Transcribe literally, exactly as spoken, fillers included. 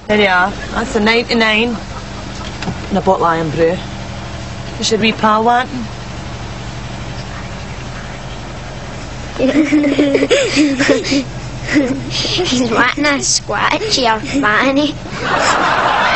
There you are. That's a ninety-nine. And a bottle of iron brew. Is your wee pal wanting? He's wanting a squat chair, Fanny.